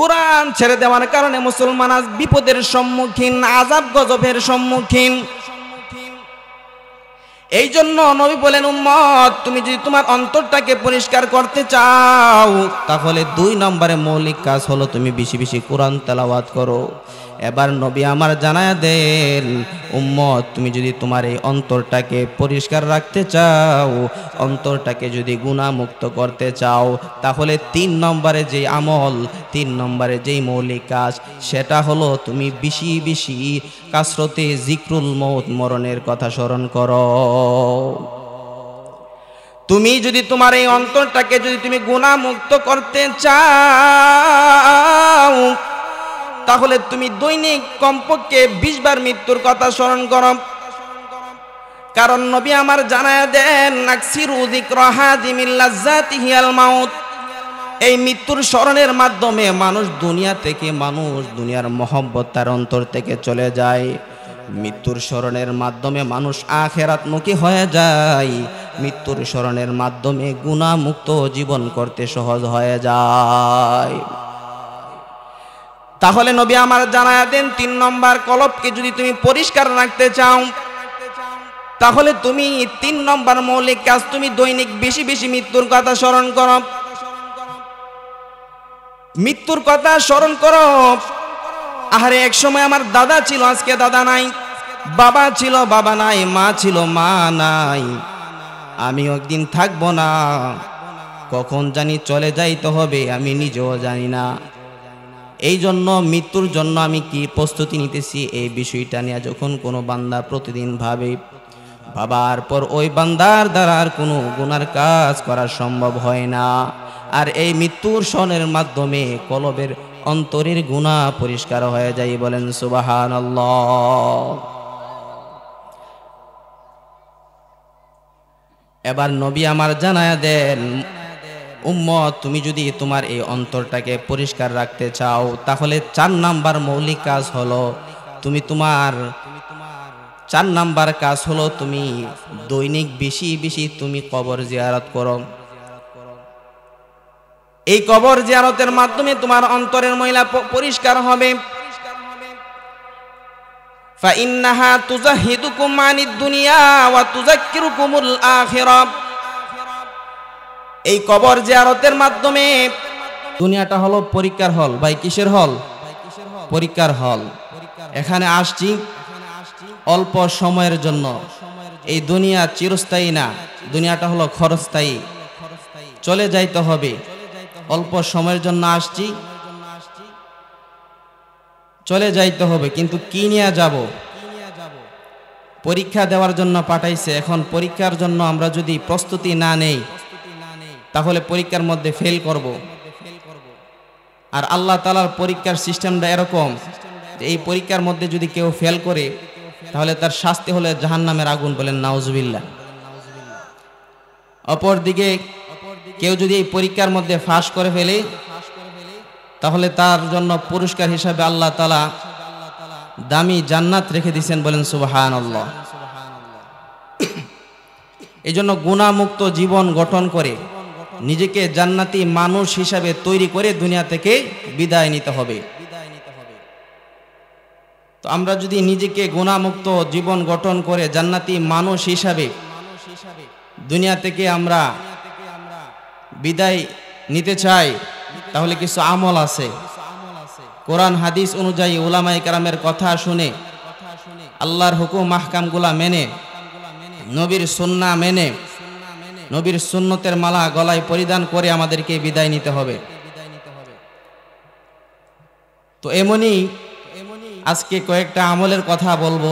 কোরআন ছেড়ে দেওয়ার কারণে মুসলমান আজ বিপদের সম্মুখীন, আযাব গজবের সম্মুখীন। এই জন্য নবী বলেন, উম্মত তুমি যদি তোমার অন্তরটাকে পরিষ্কার করতে চাও তাহলে 2 নম্বরে মৌলিক কাজ হলো তুমি বেশি বেশি কোরআন তেলাওয়াত করো। এবার নবী আমার জানায়া দেন, উম্মত তুমি যদি তোমার এই অন্তরটাকে পরিষ্কার রাখতে চাও, অন্তরটাকে যদি গুনাহমুক্ত করতে চাও, তাহলে 3 নম্বরে যে আমল, 3 নম্বরে যেই মৌলিক কাজ, সেটা হলো তুমি বেশি বেশি কাসরতে জিক্রুল মউত, মরণের কথা স্মরণ করো। তুমি যদি তোমার এই অন্তরটাকে যদি তুমি গুনাহমুক্ত করতে চাও তাহলে তুমি দৈনিক কমপক্ষে 20 বার মৃত্যুর কথা স্মরণ করো। কারণ নবী আমার জানায়া দেন, আকসিরু যিকরা হাদিমিল লাজ্জাতিহি আল মাউত, এই মৃত্যুর স্মরণের মাধ্যমে মানুষ দুনিয়া থেকে, মানুষ দুনিয়ার মহব্বত তার অন্তর থেকে চলে যায়। মৃত্যুর স্মরণের মাধ্যমে মানুষ আখিরাতমুখী হয়ে যায়। মৃত্যুর স্মরণের মাধ্যমে গুনাহমুক্ত জীবন করতে সহজ হয়ে যায়। তাহলে নবী আমার জানায়া দেন, 3 নম্বর কলবকে যদি তুমি পরিষ্কার রাখতে চাও তাহলে তুমি 3 নম্বর মৌলিক কাজ, তুমি দৈনিক বেশি বেশি মৃত্যুর কথা স্মরণ করো। মৃত্যুর কথা স্মরণ করো। আহারে, এক সময় আমার দাদা ছিল, আজকে দাদা নাই। বাবা ছিল, বাবা নাই। মা ছিল, মা নাই। আমিও একদিন থাকবো না, কখন জানি চলে যাইতে হবে আমি নিজেও জানি না। এই জন্য মৃত্যুর জন্য আমি কি প্রস্তুতি নিতেছি, এই বিষয়টা নিয়ে যখন কোনো বান্দা প্রতিদিন ভাবার পর ওই বান্দার দ্বারা আর কোনো গুনার কাজ করা সম্ভব হয় না। আর এই মৃত্যুর স্মরণের মাধ্যমে কলবের অন্তরের গুনাহ পরিষ্কার হয়ে যায়। বলেন সুবহানাল্লাহ। এবার নবী আমার জানায়া দেন, উম্মত তুমি যদি তোমার এই অন্তরটাকে পরিষ্কার রাখতে চাও তাহলে 4 নাম্বার মৌলিক কাজ হলো তুমি তোমার 4 নাম্বার কাজ হলো তুমি দৈনিক বেশি বেশি তুমি কবর জিয়ারত করো। এই কবর জিয়ারতের মাধ্যমে তোমার অন্তরের ময়লা পরিষ্কার হবে। ফাইন্নাহা তুজাহিদুকুম আনিদ দুনিয়া ওয়া তুযাক্কিরুকুমুল আখিরাহ। এই কবর জিয়ারতের মাধ্যমে, দুনিয়াটা হলো পরীক্ষার হল। ভাই, কিসের হল? পরীক্ষার হল। এখানে আসছি অল্প সময়ের জন্য। এই দুনিয়া চিরস্থায়ী না, দুনিয়াটা হলো ক্ষণস্থায়ী, চলে যাইতে হবে। অল্প সময়ের জন্য আসছি, চলে যাইতে হবে। কিন্তু কি নিয়ে যাব? পরীক্ষা দেওয়ার জন্য পাঠাইছে। এখন পরীক্ষার জন্য আমরা যদি প্রস্তুতি না নেই তাহলে পরীক্ষার মধ্যে ফেল করব। আর আল্লাহ তাআলার পরীক্ষার সিস্টেমটা এরকম যে এই পরীক্ষার মধ্যে যদি কেউ ফেল করে তাহলে তার শাস্তি হলে জাহান্নামের আগুন। বলেন নাউজুবিল্লাহ। অপরদিকে কেউ যদি এই পরীক্ষার মধ্যে ফাঁস করে ফেলে তাহলে তার জন্য পুরস্কার হিসাবে আল্লাহ তাআলা দামি জান্নাত রেখে দিয়েছেন। বলেন সুবহানাল্লাহ। এই জন্য গুনাহমুক্ত জীবন গঠন করে নিজেকে জান্নাতি মানুষ হিসাবে তৈরি করে দুনিয়া থেকে বিদায় নিতে হবে। তো আমরা যদি নিজেকে গুনাহমুক্ত জীবন গঠন করে জান্নাতি মানুষ হিসাবে দুনিয়া থেকে আমরা বিদায় নিতে চাই তাহলে কিছু আমল আছে। কোরআন হাদিস অনুযায়ী উলামায়ে কেরামের কথা শুনে, আল্লাহর হুকুম আহকামগুলা মেনে, নবীর সুন্নাহ মেনে, নবীর সুন্নতের মালা গলায় পরিধান করে আমাদেরকে বিদায় নিতে হবে। তো এমনই আজকে কয়েকটা আমলের কথা বলবো,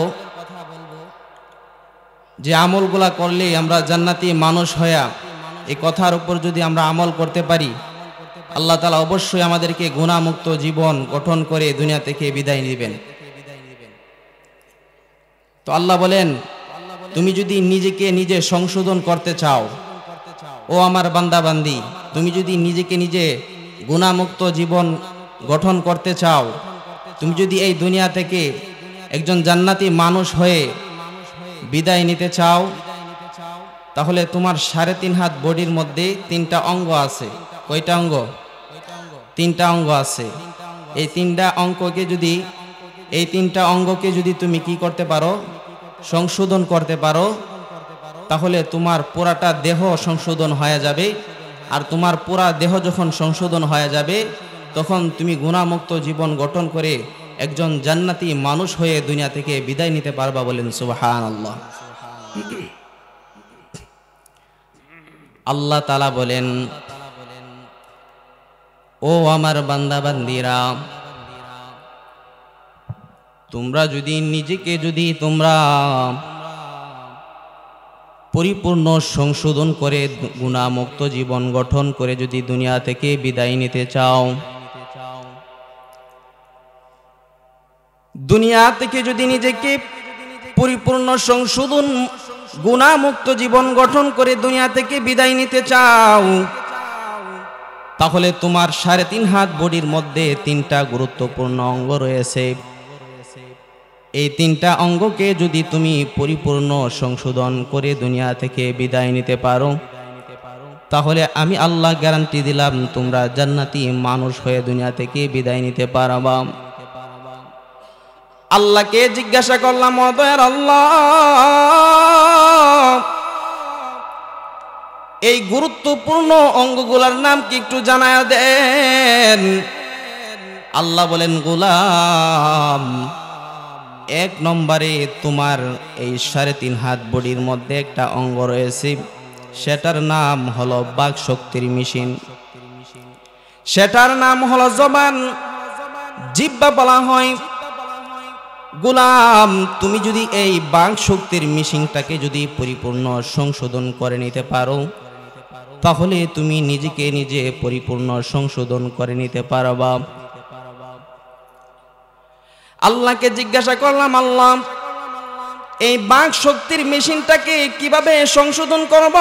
যে আমলগুলা করলে আমরা জান্নাতি মানুষ হইয়া এই কথার উপর যদি আমরা আমল করতে পারি আল্লাহ তাআলা অবশ্যই আমাদেরকে গুনাহমুক্ত জীবন গঠন করে দুনিয়া থেকে বিদায় নেবেন। তো আল্লাহ বলেন, তুমি যদি নিজেকে নিজে সংশোধন করতে চাও, ও আমার বান্দা বান্দি, তুমি যদি নিজেকে নিজে গুনাহমুক্ত জীবন গঠন করতে চাও, তুমি যদি এই দুনিয়া থেকে একজন জান্নাতি মানুষ হয়ে বিদায় নিতে চাও, তাহলে তোমার 3.5 হাত বডির মধ্যে 3টা অঙ্গ আছে। কয়টা অঙ্গ? 3টা অঙ্গ আছে। এই তিনটা অঙ্গকে যদি তুমি কি করতে পারো, সংশোধন করতে পারো, তাহলে তোমার পুরাটা দেহ সংশোধন হয়ে যাবে। আর তোমার পুরা দেহ যখন সংশোধন হয়ে যাবে, তখন তুমি গুনাহমুক্ত জীবন গঠন করে একজন জান্নাতি মানুষ হয়ে দুনিয়া থেকে বিদায় নিতে পারবা। বলেন সুবহানাল্লাহ। আল্লাহ তাআলা বলেন, ও আমার বান্দা বান্দিরা, তোমরা যদি নিজেকে তোমরা পরিপূর্ণ সংশোধন করে গুনাহমুক্ত জীবন গঠন করে যদি দুনিয়া থেকে বিদায় নিতে চাও, দুনিয়া থেকে যদি নিজেকে পরিপূর্ণ সংশোধন গুনাহমুক্ত জীবন গঠন করে দুনিয়া থেকে বিদায় নিতে চাও, তাহলে তোমার 3.5 হাত বডির মধ্যে 3টা গুরুত্বপূর্ণ অঙ্গ রয়েছে। এই 3টা অঙ্গকে যদি তুমি পরিপূর্ণ সংশোধন করে দুনিয়া থেকে বিদায় নিতে পারো, তাহলে আমি আল্লাহ গ্যারান্টি দিলাম তোমরা জান্নাতি মানুষ হয়ে দুনিয়া থেকে বিদায় নিতে পারবা। আল্লাহকে জিজ্ঞাসা করলাম, ও দয়ার আল্লাহ, এই গুরুত্বপূর্ণ অঙ্গগুলোর নাম কি একটু জানায়া দেন। আল্লাহ বলেন, গোলাম, 1 নম্বরে তোমার এই 3.5 হাত বডির মধ্যে একটা অঙ্গ রয়েছে, সেটার নাম হলো বাক শক্তির মেশিন, সেটার নাম হলো জবান, জিহ্বা বলা হয়। গোলাম, তুমি যদি এই বাক শক্তির মেশিনটাকে যদি পরিপূর্ণ সংশোধন করে নিতে পারো, তাহলে তুমি নিজেকে নিজে পরিপূর্ণ সংশোধন করে নিতে পারবা। আল্লাহকে জিজ্ঞাসা করলাম, আল্লাহ, এই বাক শক্তির মেশিনটাকে কিভাবে সংশোধন করব?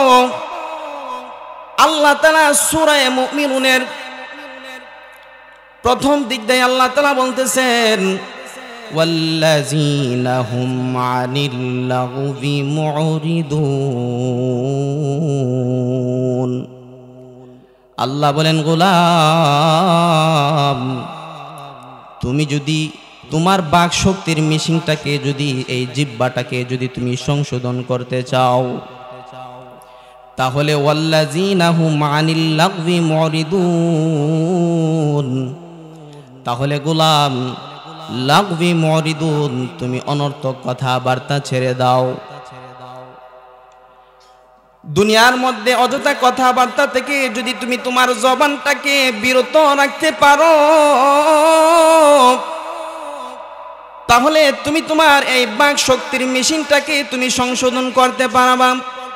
আল্লাহ তাআলা সূরা মুমিনুনের প্রথম দিক দিয়ে আল্লাহ তাআলা বলতেছেন, ওয়াল্লাযীনা হুম আনিল লাগবি মুরিদুন। আল্লাহ বলেন, গোলাম, তুমি যদি তোমার বাক শক্তির মেশিনটাকে যদি এই জিহ্বাটাকে যদি তুমি সংশোধন করতে চাও, তাহলে ওয়াল্লাযীনা হুম আনিল লাগবি মুরিদুন, তাহলে গোলাম লাগবি মুরিদুন, তুমি অনর্থক কথাবার্তা ছেড়ে দাও। দুনিয়ার মধ্যে অযথা কথাবার্তা থেকে যদি তুমি তোমার জবানটাকে বিরত রাখতে পারো, তাহলে তুমি তোমার এই বাক শক্তির মেশিনটাকে তুমি সংশোধন করতে পারবা।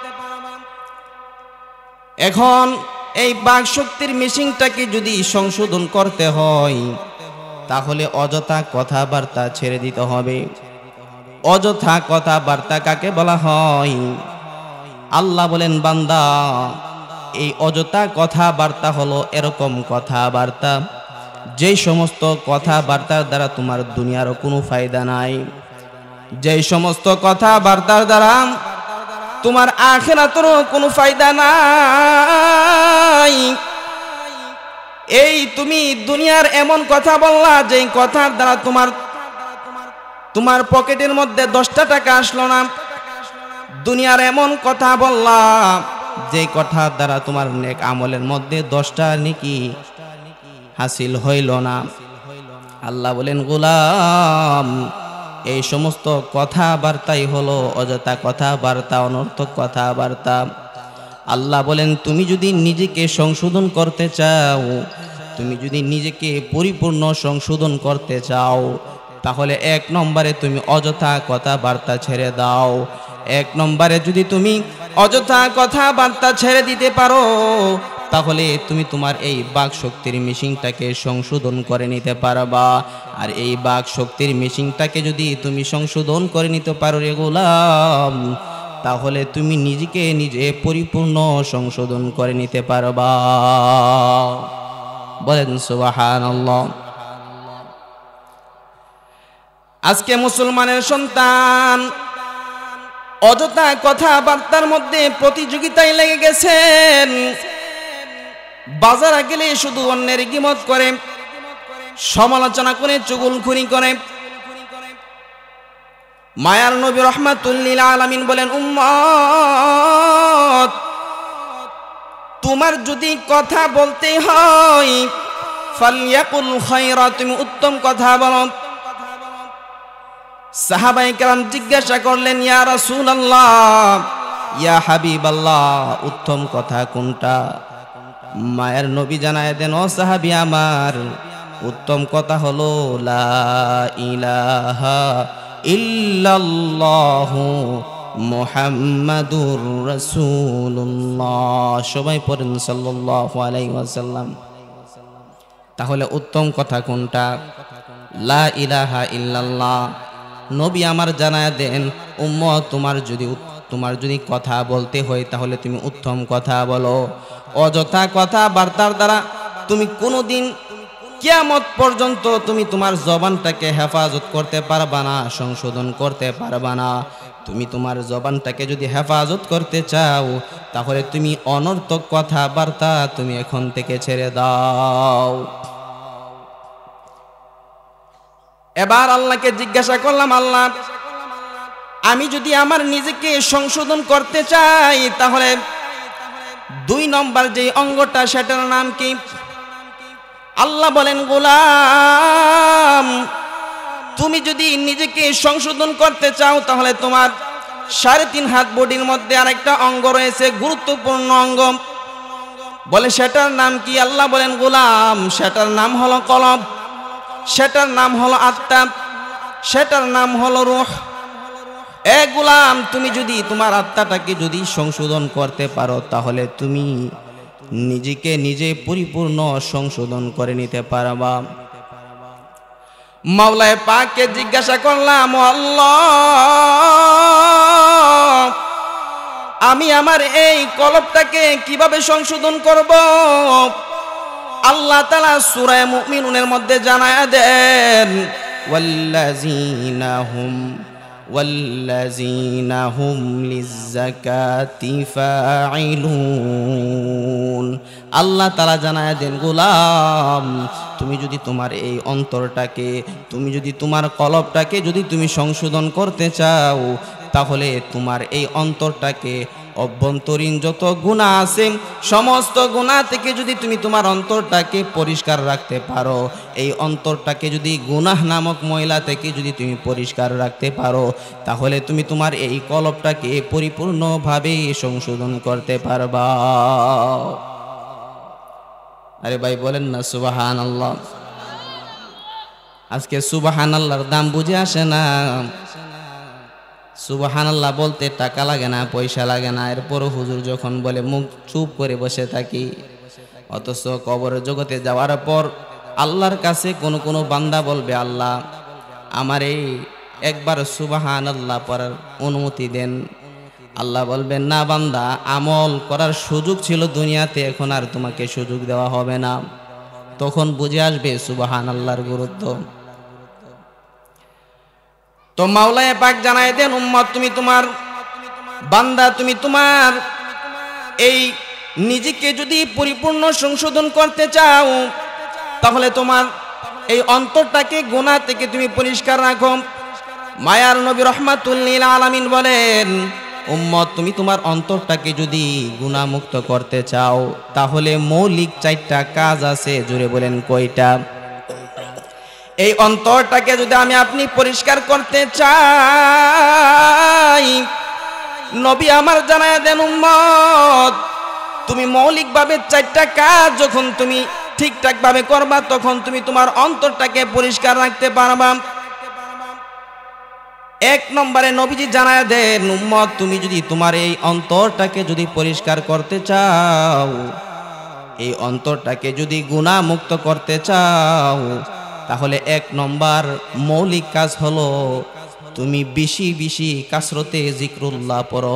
এখন এই বাক শক্তির মেশিনটাকে যদি সংশোধন করতে হয়, তাহলে অযথা কথাবার্তা ছেড়ে দিতে হবে। অযথা কথাবার্তা কাকে বলা হয়? আল্লাহ বলেন, বান্দা, এই অযথা কথাবার্তা হলো এরকম কথাবার্তা যেই সমস্ত কথাবার্তার দ্বারা তোমার দুনিয়ার কোনো ফায়দা নাই, যেই সমস্ত কথাবার্তার দ্বারা তোমার আখিরাতেরও কোনো ফায়দা নাই। এই তুমি দুনিয়ার এমন কথা বললা যেই কথার দ্বারা তোমার পকেটের মধ্যে 10টা টাকা আসলো না। দুনিয়ার এমন কথা বললা যে কথার দ্বারা তোমার নেক আমলের মধ্যে 10টা নেকি হাসিল হইল না। আল্লাহ বলেন, গোলাম, এই সমস্ত কথাবার্তাই হলো অযথা কথাবার্তা, অনর্থক কথাবার্তা। আল্লাহ বলেন, তুমি যদি নিজেকে সংশোধন করতে চাও, তুমি যদি নিজেকে পরিপূর্ণ সংশোধন করতে চাও, তাহলে 1 নম্বরে তুমি অযথা কথাবার্তা ছেড়ে দাও। 1 নম্বরে যদি তুমি অযথা কথাবার্তা ছেড়ে দিতে পারো, তাহলে তুমি তোমার এই বাক শক্তির মেশিনটাকে সংশোধন করে নিতে পারবা। আর এই বাক শক্তির মেশিনটাকে যদি তুমি সংশোধন করে নিতে পারো রে গোলাম, তাহলে তুমি নিজেকে নিজে পরিপূর্ণ সংশোধন করে নিতে পারবা। বলেন সুবহানাল্লাহ। আজকে মুসলমানের সন্তান অযথা কথাবার্তার মধ্যে প্রতিযোগিতায় লেগে গেছেন। বাজারে গেলে শুধু অন্যের গীমত করে, সমালোচনা করে, চুগলখড়ি করে। মায়ার নবী রাহমাতুল লিল আলামিন বলেন, উম্মত তোমার যদি কথা বলতে হয় ফালইয়াকুল খায়রা, তুমি উত্তম কথা বলো। সাহাবায়ে কেরাম জিজ্ঞাসা করলেন, ইয়া রাসূলুল্লাহ, ইয়া হাবিবাল্লাহ, উত্তম কথা কোনটা? মায়ের নবী জানায় দেন, ও সাহাবী আমার, উত্তম কথা হলো লা ইলাহা ইল্লাল্লাহু মুহাম্মাদুর রাসূলুল্লাহ। সবাই পড়েন সাল্লাল্লাহু আলাইহি ওয়াসাল্লাম। তাহলে উত্তম কথা কোনটা? লা ইলাহা ইল্লাল্লাহ। নবী আমার জানায় দেন, উম্মত তোমার যদি কথা বলতে হয় তাহলে তুমি উত্তম কথা বলো। অযথা কথা বার্তার দ্বারা তুমি কোনোদিন কিয়ামত পর্যন্ত তুমি তোমার জবানটাকে হেফাজত করতে পারবা না, সংশোধন করতে পারবা না। তুমি তোমার জবানটাকে যদি হেফাজত করতে চাও তাহলে তুমি অনর্থক কথা বার্তা তুমি এখন থেকে ছেড়ে দাও। এবার আল্লাহকে জিজ্ঞাসা করলাম, আল্লাহ আমি যদি আমার নিজেকে সংশোধন করতে চাই তাহলে 2 নম্বর যে অঙ্গটা সেটার নাম কি? আল্লাহ বলেন, গোলাম তুমি যদি নিজেকে সংশোধন করতে চাও তাহলে তোমার 3.5 হাত বডির মধ্যে আরেকটা অঙ্গ রয়েছে, গুরুত্বপূর্ণ অঙ্গ। বলে সেটার নাম কি? আল্লাহ বলেন, গোলাম সেটার নাম হলো কলব, সেটার নাম হলো আত্মা, সেটার নাম হলো রূহ। এ গোলাম তুমি যদি তোমার আত্মাটাকে যদি সংশোধন করতে পারো তাহলে তুমি নিজেকে নিজে পরিপূর্ণ সংশোধন করে নিতে পারবা। মাওলায়ে পাককে জিজ্ঞাসা করলাম, আল্লাহ আমি আমার এই কলবটাকে কিভাবে সংশোধন করব? আল্লাহ তাআলা সূরা মুমিনুনের মধ্যে জানায়া দেন, ওয়াল্লাযীনা হুম লিয-যাকাতি ফাঈলুন। আল্লাহ তাআলা জানায়া দেন, গোলাম তুমি যদি তোমার এই অন্তরটাকে, তুমি যদি তোমার কলবটাকে যদি তুমি সংশোধন করতে চাও তাহলে তোমার এই অন্তরটাকে অভ্যন্তরীণ যত গুনাহ আছে সমস্ত গুনাহ থেকে যদি তুমি তোমার অন্তরটাকে পরিষ্কার রাখতে পারো, এই অন্তরটাকে যদি গুনাহ নামক ময়লা থেকে যদি তুমি পরিষ্কার রাখতে পারো তাহলে তুমি তোমার এই কলবটাকে পরিপূর্ণভাবে সংশোধন করতে পারবা। আরে ভাই বলেন না সুবহানাল্লাহ। আজকে সুবহানাল্লাহর দাম বুঝে আসে না। সুবহানাল্লাহ বলতে টাকা লাগে না, পয়সা লাগে না, এরপরও হুজুর যখন বলে মুখ চুপ করে বসে থাকি। অথচ কবরের জগতে যাওয়ার পর আল্লাহর কাছে কোনো বান্দা বলবে, আল্লাহ আমার এই একবার সুবহানাল্লাহ পড়ার অনুমতি দেন। আল্লাহ বলবেন, না বান্দা, আমল করার সুযোগ ছিল দুনিয়াতে, এখন আর তোমাকে সুযোগ দেওয়া হবে না। তখন বুঝে আসবে সুবহানাল্লাহর গুরুত্ব। তো মাওলায়ে পাক জানায় দেন, উম্মত তুমি তোমার বান্দা তুমি তোমার এই নিজেকে যদি পরিপূর্ণ সংশোধন করতে চাও তাহলে তোমার এই অন্তরটাকে গুনাহ থেকে তুমি পরিষ্কার রাখো। মায়ার নবী রাহমাতুল লিল আলামিন বলেন, উম্মত তুমি তোমার অন্তরটাকে যদি গুনাহ মুক্ত করতে চাও তাহলে মৌলিক 4টা কাজ আছে। জোরে বলেন কয়টা? এই অন্তরটাকে যদি আমি আপনি পরিষ্কার করতে চাই, নবী আমার জানায়া দেন, উম্মত তুমি মৌলিকভাবে 4টা কাজ যখন তুমি ঠিকঠাক ভাবে করবা তখন তুমি তোমার অন্তরটাকে পরিষ্কার রাখতে পারবা। 1 নম্বরে নবীজি জানায়া দেন, উম্মত তুমি যদি তোমার এই অন্তরটাকে যদি পরিষ্কার করতে চাও, এই অন্তরটাকে যদি গুনাহ মুক্ত করতে চাও তাহলে 1 নম্বর মৌলিক কাজ হলো তুমি বেশি বেশি কাসরতে জিক্রুল্লাহ পড়ো।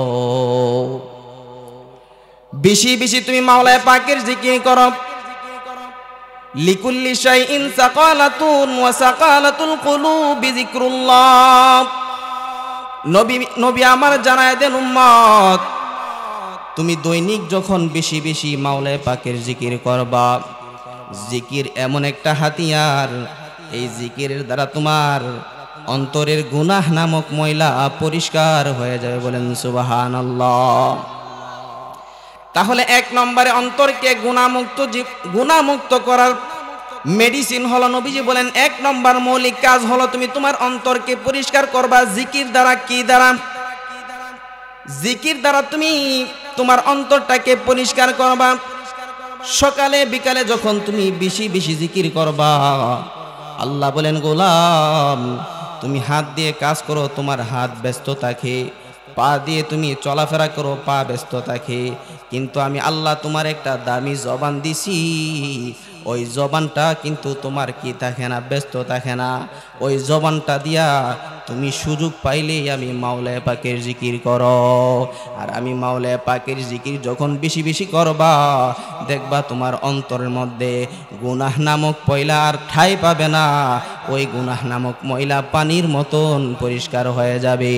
বেশি বেশি তুমি মাওলায়ে পাকের জিকির করো। লিকুল্লি শাইইন সাকালাতুন ওয়া সাকালাতুল কুলুবি জিক্রুল্লাহ। নবী আমার জানায় দেন, উম্মত তুমি দৈনিক যখন বেশি বেশি মাওলায়ে পাকের জিকির করবা, জিকির এমন একটা হাতিয়ার, এই জিকিরের দ্বারা তোমার অন্তরের গুনাহ নামক ময়লা পরিষ্কার হয়ে যাবে। বলেন সুবহানাল্লাহ। তাহলে এক নম্বরে অন্তরকে গুনাহমুক্ত করার মেডিসিন হলো, নবীজি বলেন এক নম্বর মৌলিক কাজ হলো তুমি তোমার অন্তরকে পরিষ্কার করবা জিকির দ্বারা। কি দ্বারা? জিকির দ্বারা তুমি তোমার অন্তরটাকে পরিষ্কার করবা। সকালে বিকালে যখন তুমি বেশি বেশি জিকির করবা, আল্লাহ বলেন গোলাম তুমি হাত দিয়ে কাজ করো, তোমার হাত ব্যস্ত থাকে, পা দিয়ে তুমি চলাফেরা করো, পা ব্যস্ত থাকে, কিন্তু আমি আল্লাহ তোমার একটা দামি জবান দিছি, ওই জবানটা কিন্তু তোমার কি থাকে না, ব্যস্ত থাকে না। ওই জবানটা দিয়া তুমি সুযোগ পাইলেই আমি মাওলায়ে পাকের জিকির করো। আর আমি মাওলায়ে পাকের জিকির যখন বেশি বেশি করবা, দেখবা তোমার অন্তরের মধ্যে গুনাহ নামক ময়লা আর ঠাঁই পাবে না। ওই গুনাহ নামক ময়লা পানির মতন পরিষ্কার হয়ে যাবে।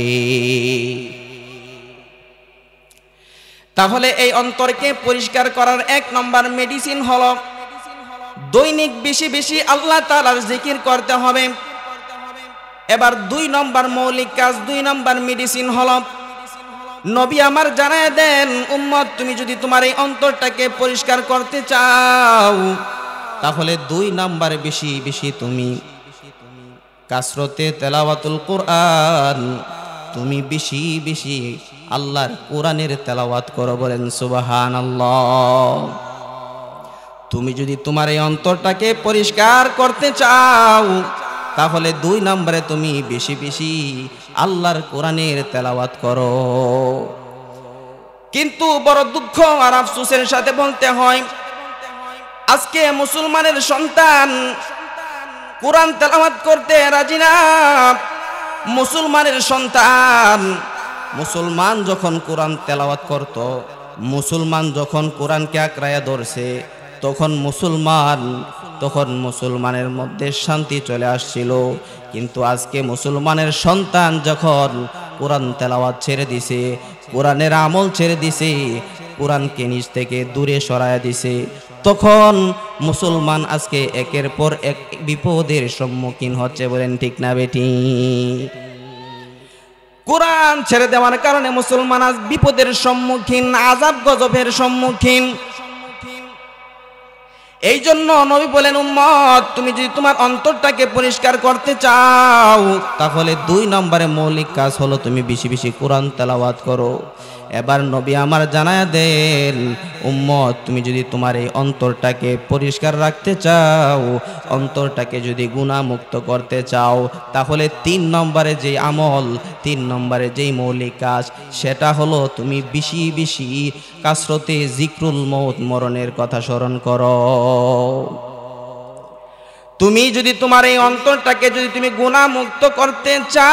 তাহলে এই অন্তরকে পরিষ্কার করার এক নম্বর মেডিসিন হলো দৈনিক বেশি বেশি আল্লাহ তাআলার জিকির করতে হবে। এবার দুই নম্বর মৌলিক কাজ, দুই নম্বর মেডিসিন হলো নবী আমার জানায় দেন, উম্মত তুমি যদি তোমার এই অন্তরটাকে পরিষ্কার করতে চাও, তাহলে দুই নম্বরে বেশি বেশি তুমি কাসরতে তেলাওয়াতুল কোরআন, তুমি বেশি বেশি আল্লাহর কোরআনের তেলাওয়াত করো। বলেন সুবহানাল্লাহ। তুমি যদি তোমার এই অন্তরটাকে পরিষ্কার করতে চাও, তাহলে দুই নম্বরে তুমি বেশি বেশি আল্লাহর কোরআনের তেলাওয়াত করো। কিন্তু বড় দুঃখ আর আফসোসের সাথে বলতে হয়, আজকে মুসলমানের সন্তান কোরআন তেলাওয়াত করতে রাজি না। মুসলমানের সন্তান, মুসলমান যখন কোরআন তেলাওয়াত করত, মুসলমান যখন কোরআনকে আঁকড়ায়া ধরছে, তখন মুসলমানের মধ্যে শান্তি চলে আসছিল। কিন্তু আজকে মুসলমানের সন্তান যখন কোরআন তেলাওয়াত ছেড়ে দিছে, কোরআনের আমল ছেড়ে দিছে, কোরআনকে নিজ থেকে দূরে সরায়া দিছে, তখন মুসলমান আজকে একের পর এক বিপদের সম্মুখীন হচ্ছে। বলেন ঠিক না বেঠিক? কোরআন ছেড়ে দেওয়ার কারণে মুসলমান আজ বিপদের সম্মুখীন, আযাব গজবের সম্মুখীন। এই জন্য নবী বলেন, উম্মত তুমি যদি তোমার অন্তরটাকে পরিষ্কার করতে চাও, তাহলে দুই নম্বরে মৌলিক কাজ হলো তুমি বেশি বেশি কোরআন তেলাওয়াত করো। এবার নবী আমার জানায় দেন, উম্মত তুমি যদি তোমার এই অন্তরটাকে পরিষ্কার রাখতে চাও, অন্তরটাকে যদি গুনাহমুক্ত করতে চাও, তাহলে তিন নম্বরে যেই আমল, তিন নম্বরে যেই মৌলিক কাজ, সেটা হলো তুমি বেশি বেশি কাসরতে জিক্রুল মউত, মরণের কথা স্মরণ করো। তুমি যদি তোমার এই অন্তরটাকে যদি তুমি গুনাহমুক্ত করতে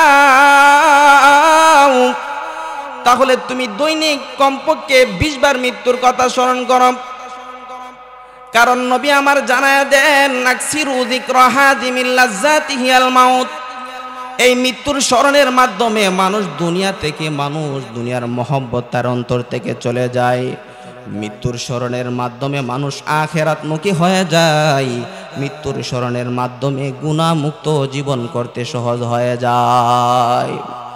চাও, তাহলে তুমি দৈনিক কমপক্ষে 20 বার মৃত্যুর কথা স্মরণ করো। কারণ নবী আমার জানায় দেন, আকসিরু যিকরা হাদিমিল লাজ্জাতিহি আল মাউত, এই মৃত্যুর স্মরণের মাধ্যমে মানুষ দুনিয়া থেকে, মানুষ দুনিয়ার মহব্বত তার অন্তর থেকে চলে যায়। মৃত্যুর স্মরণের মাধ্যমে মানুষ আখিরাতমুখী হয়ে যায়। মৃত্যুর স্মরণের মাধ্যমে গুনাহমুক্ত জীবন করতে সহজ হয়ে যায়।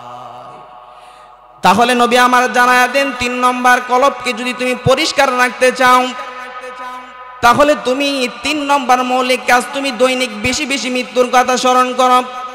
তাহলে নবী আমার জানায়া দেন, 3 নম্বর কলবকে যদি তুমি পরিষ্কার রাখতে চাও, তাহলে তুমি 3 নম্বর মৌলিক কাজ, তুমি দৈনিক বেশি বেশি মৃত্যুর কথা স্মরণ করো।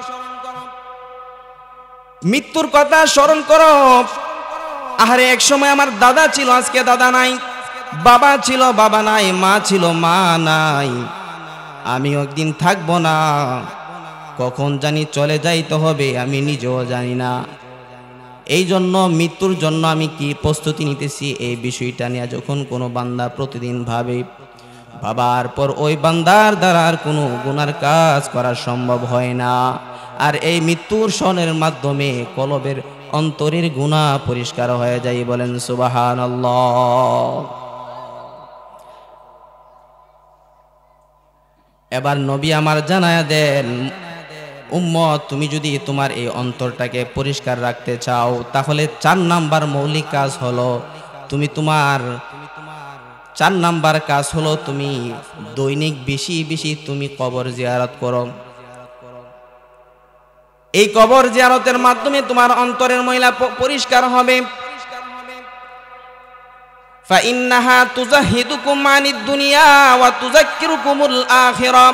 মৃত্যুর কথা স্মরণ করো। আহারে এক সময় আমার দাদা ছিল, আজকে দাদা নাই, বাবা ছিল, বাবা নাই, মা ছিল, মা নাই। আমি একদিন থাকবো না, কখন জানি চলে যাইতে হবে, আমি নিজেও জানি না। এই জন্য মৃত্যুর জন্য আমি কি প্রস্তুতি নিতেছি, এই বিষয়টা নিয়ে যখন কোনো বান্দা প্রতিদিন ভাবার পর ওই বান্দার দ্বারা আর কোনো গুনার কাজ করা সম্ভব হয় না। আর এই মৃত্যুর স্মরণের মাধ্যমে কলবের অন্তরের গুনাহ পরিষ্কার হয়ে যায়। বলেন সুবহানাল্লাহ। এবার নবী আমার জানায়া দেন, উম্মত তুমি যদি তোমার এই অন্তরটাকে পরিষ্কার রাখতে চাও, তাহলে 4 নাম্বার মৌলিক কাজ হলো তুমি তোমার 4 নাম্বার কাজ হলো তুমি দৈনিক বেশি বেশি তুমি কবর জিয়ারত করো। এই কবর জিয়ারতের মাধ্যমে তোমার অন্তরের ময়লা পরিষ্কার হবে। فإنها تزهدكم عن الدنيا وتذكركم الآخرة।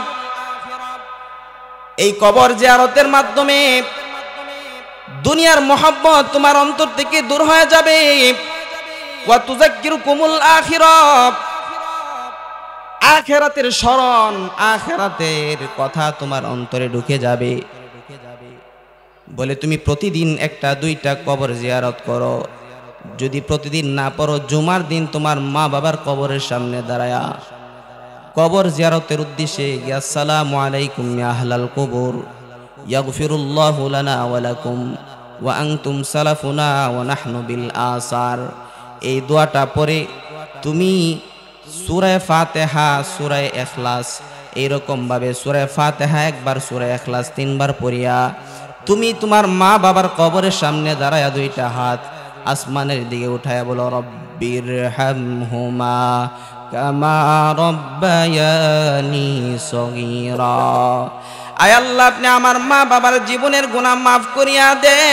এই কবর জিয়ারতের মাধ্যমে দুনিয়ার মোহাব্বত তোমার অন্তর থেকে দূর হয়ে যাবে। ওয়া তুযাক্কিরুকুমুল আখিরাত, আখিরাতের স্মরণ, আখিরাতের কথা তোমার অন্তরে ঢুকে যাবে। বলে তুমি প্রতিদিন 1-2টা কবর জিয়ারত করো। যদি প্রতিদিন না পড়ো, জুমার দিন তোমার মা বাবার কবরের সামনে দাঁড়ায়া কবর জিয়ারতের উদ্দেশ্যে আসসালামু আলাইকুম ইয়া আহলাল কুবুর ইয়াগফিরুল্লাহু লানা ওয়া লাকুম ওয়া আনতুম সালাফুনা ওয়া নাহনু বিল আসার, এই দোয়াটা পড়ে তুমি সূরা ফাতিহা, সূরা ইখলাস, এইরকম ভাবে সূরা ফাতিহা একবার, সূরা ইখলাস 3 বার পড়িয়া তুমি তোমার মা বাবার কবরের সামনে দাঁড়ায়া 2টা হাত আসমানের দিকে উঠায়া বলো, রব্বির হামহুমা কামা রব্বায়ানি সগীরা। আয় আল্লাহ, আপনি আমার মা বাবার জীবনের গুনাহ মাফ করিয়া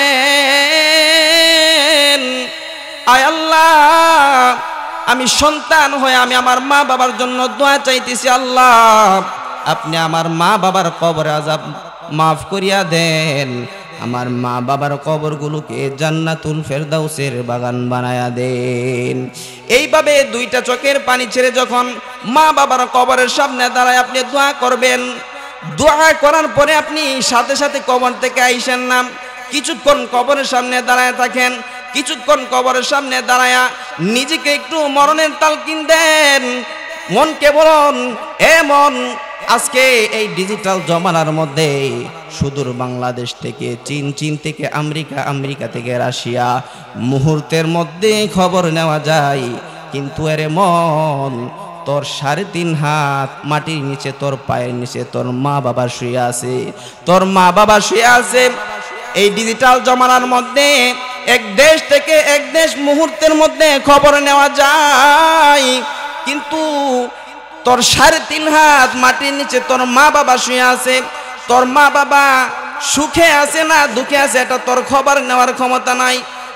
দেন। আয় আল্লাহ, আমি সন্তান হয়ে আমি আমার মা বাবার জন্য দোয়া চাইতেছি। আল্লাহ, আপনি আমার মা বাবার কবরে আযাব মাফ করিয়া দেন। আমার মা বাবার কবরগুলোকে জান্নাতুল ফেরদাউসের বাগান বানায়া দেন। এইভাবে 2টা চোখের পানি ছেড়ে যখন মা বাবার কবরের সামনে দাঁড়ায় আপনি দোয়া করবেন। দোয়া করার পরে আপনি সাথে সাথে কবর থেকে আইসেন না, কিছুক্ষণ কবরের সামনে দাঁড়ায় থাকেন। কিছুক্ষণ কবরের সামনে দাঁড়ায়া নিজেকে একটু মরণের তালকিন দেন। মনকে বলুন, এ মন, আজকে এই ডিজিটাল জমানার মধ্যে সুদূর বাংলাদেশ থেকে চীন, চীন থেকে আমেরিকা, আমেরিকা থেকে রাশিয়া মুহূর্তের মধ্যে খবর নেওয়া যায়। কিন্তু আরে মন, তোর 3.5 হাত মাটির নিচে, তোর পায়ের নিচে তোর মা বাবা শুয়ে আছে, তোর মা বাবা শুয়ে আছে। এই ডিজিটাল জমানার মধ্যে এক দেশ থেকে এক দেশ মুহূর্তের মধ্যে খবর নেওয়া যায়, কিন্তু তোর 3.5 হাত মাটির নিচে তোর মা বাবা শুয়ে আছে। তোর মা বাবা সুখে আছে না দুঃখে আছে, এটা তোর খবর নেওয়ার ক্ষমতা নাই।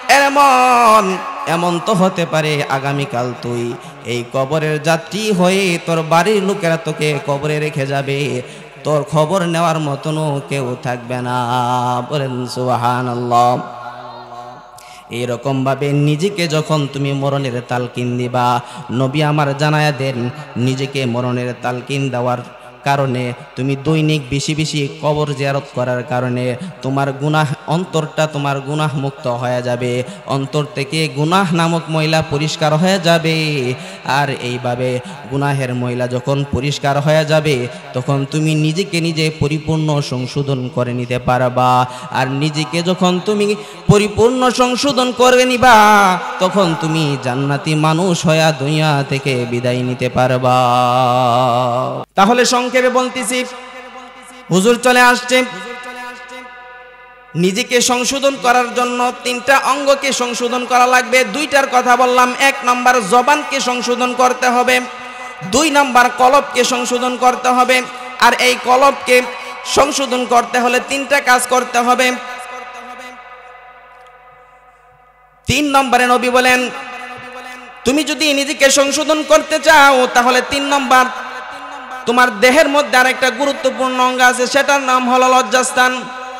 এমন তো হতে পারে আগামীকাল তুই এই কবরের যাত্রী হয়ে তোর বাড়ির লোকেরা তোকে কবরে রেখে যাবে, তোর খবর নেওয়ার মতনও কেউ থাকবে না। বলেন সুবহানাল্লাহ। এরকম ভাবে নিজেকে যখন তুমি মরণের তালকিন দিবা, নবী আমার জানায়া দেন, নিজেকে মরণের তালকিন দেওয়ার কারণে তুমি দৈনিক বেশি বেশি কবর জিয়ারত করার কারণে তোমার গুনাহ, অন্তরটা তোমার গুনাহ মুক্ত হয়ে যাবে। অন্তর থেকে গুনাহ নামক ময়লা পরিষ্কার হয়ে যাবে। আর এইভাবে গুনাহের ময়লা যখন পরিষ্কার হয়ে যাবে, তখন তুমি নিজেকে নিজে পরিপূর্ণ সংশোধন করে নিতে পারবা। আর নিজেকে যখন তুমি পরিপূর্ণ সংশোধন করে নিবা, তখন তুমি জান্নাতি মানুষ হয়ে দুনিয়া থেকে বিদায় নিতে পারবা। তাহলে সংক্ষেপে বলতেছি, হুজুর চলে আসছে। নিজেকে সংশোধন করার জন্য 3টা অঙ্গকে সংশোধন করা লাগবে। 2টার কথা বললাম। 1 নম্বর জবানকে সংশোধন করতে হবে, 2 নম্বর কলবকে সংশোধন করতে হবে। আর এই কলবকে সংশোধন করতে হলে 3টা কাজ করতে হবে। 3 নম্বরে নবী বলেন, তুমি যদি নিজেকে সংশোধন করতে চাও তাহলে 3 নম্বর, তোমার দেহের মধ্যে আরেকটা গুরুত্বপূর্ণ অঙ্গ আছে, সেটার নাম হলো লজ্জাস্থান।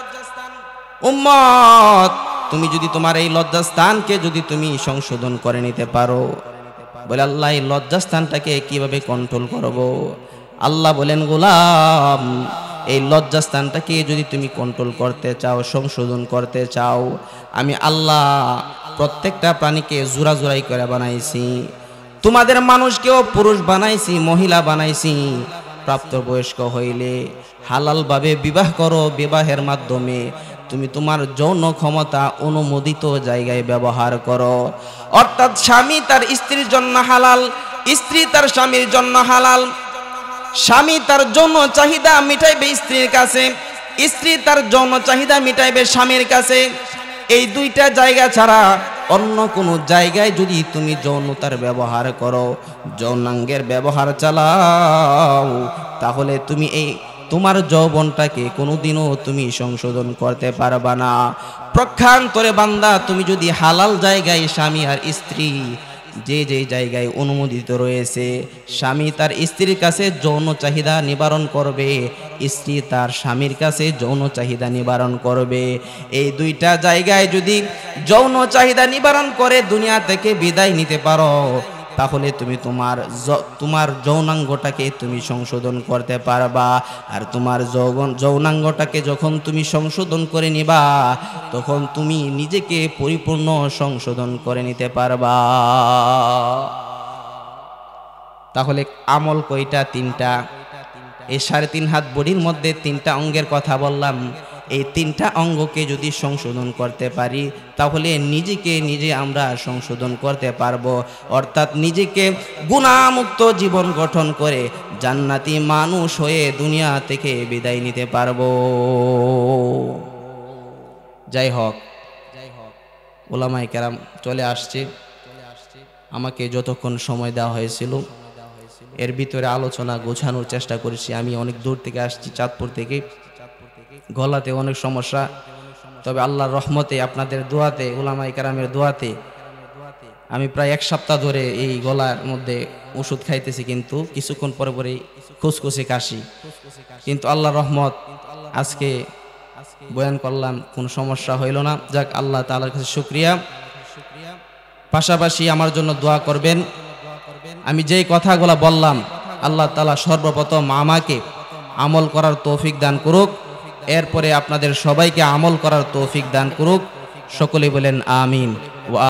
উম্মত, তুমি যদি তোমার এই লজ্জাস্থানকে যদি তুমি সংশোধন করে নিতে পারো, বলে আল্লাহ এই লজ্জাস্থানটাকে কিভাবে কন্ট্রোল করব? আল্লাহ বলেন, গোলাম, এই লজ্জাস্থানটাকে যদি তুমি কন্ট্রোল করতে চাও, সংশোধন করতে চাও, আমি আল্লাহ প্রত্যেকটা প্রাণীকে জোড়া জোড়াই করে বানাইছি। তোমাদের মানুষকেও পুরুষ বানাইছি, মহিলা বানাইছি। প্রাপ্তবয়স্ক হইলে হালালভাবে বিবাহ করো। বিবাহের মাধ্যমে তুমি তোমার যৌন ক্ষমতা অনুমোদিত জায়গায় ব্যবহার করো। অর্থাৎ স্বামী তার স্ত্রীর জন্য হালাল, স্ত্রী তার স্বামীর জন্য হালাল। স্বামী তার যৌন চাহিদা মিটাইবে স্ত্রীর কাছে, স্ত্রী তার যৌন চাহিদা মিটাইবে স্বামীর কাছে। এই 2টা জায়গা ছাড়া অন্য কোনো জায়গায় যদি তুমি যৌনতার ব্যবহার করো, যৌনাঙ্গের ব্যবহার চালাও, তাহলে তুমি তোমার যৌবনটাকে কোনোদিনও তুমি সংশোধন করতে পারবা না। প্রক্ষান্তরে বান্দা, তুমি যদি হালাল জায়গায় স্বামী আর স্ত্রী যে জায়গায় অনুমোদিত রয়েছে, স্বামী তার স্ত্রীর কাছে যৌন চাহিদা নিবারণ করবে, স্ত্রী তার স্বামীর কাছে যৌন চাহিদা নিবারণ করবে, এই দুইটা জায়গায় যদি যৌন চাহিদা নিবারণ করে দুনিয়া থেকে বিদায় নিতে পারো, তাহলে তুমি তোমার যৌনাঙ্গটাকে তুমি সংশোধন করতে পারবা। আর তোমার যৌনাঙ্গটাকে যখন তুমি সংশোধন করে নিবা, তখন তুমি নিজেকে পরিপূর্ণ সংশোধন করে নিতে পারবা। তাহলে আমল কয়টা? তিনটা। এই 3.5 হাত বডির মধ্যে 3টা অঙ্গের কথা বললাম। এই 3টা অঙ্গকে যদি সংশোধন করতে পারি, তাহলে নিজেকে নিজে আমরা সংশোধন করতে পারবো, অর্থাৎ নিজেকে গুনাহমুক্ত জীবন গঠন করে জান্নাতি মানুষ হয়ে দুনিয়া থেকে বিদায় নিতে পারবো। যাই হোক, উলামায়ে কেরাম চলে আসছে। আমাকে যতক্ষণ সময় দেওয়া হয়েছিল এর ভিতরে আলোচনা গোছানোর চেষ্টা করেছি। আমি অনেক দূর থেকে আসছি, চাঁদপুর থেকে, গলাতে অনেক সমস্যা। তবে আল্লাহর রহমতে, আপনাদের দোয়াতে, উলামায়ে কেরামের দোয়াতে আমি প্রায় 1 সপ্তাহ ধরে এই গলার মধ্যে ওষুধ খাইতেছি, কিন্তু কিছুক্ষণ পরে পরে খুসখুসি কাশি। কিন্তু আল্লাহর রহমত, আজকে বয়ান করলাম, কোনো সমস্যা হইল না। যাক, আল্লাহ তাআলার কাছে শুকরিয়া। পাশাপাশি আমার জন্য দোয়া করবেন। আমি যেই কথাগুলো বললাম, আল্লাহ তাআলা সর্বপ্রথম আমাকে আমল করার তৌফিক দান করুক, এরপরে আপনাদের সবাইকে আমল করার তৌফিক দান করুক। সকলে বলেন আমিন।